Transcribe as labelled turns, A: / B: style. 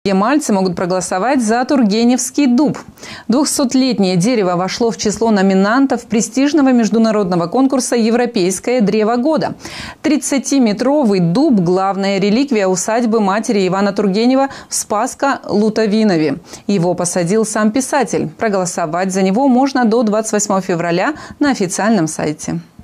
A: Ямальцы могут проголосовать за Тургеневский дуб. 200-летнее дерево вошло в число номинантов престижного международного конкурса «Европейское древо года». 30-метровый дуб – главная реликвия усадьбы матери Ивана Тургенева в Спасско-Лутовинове. Его посадил сам писатель. Проголосовать за него можно до 28 февраля на официальном сайте.